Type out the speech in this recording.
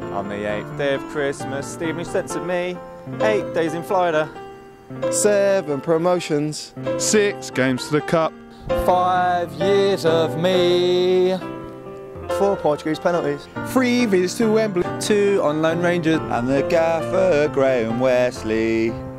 On the 8th day of Christmas, Stevenage sent to me 8 days in Florida. 7 promotions. 6 games to the cup. 5 years of me. 4 Portuguese penalties. 3 visits to Wembley. 2 on Lone Rangers. And the gaffer Graham Wesley.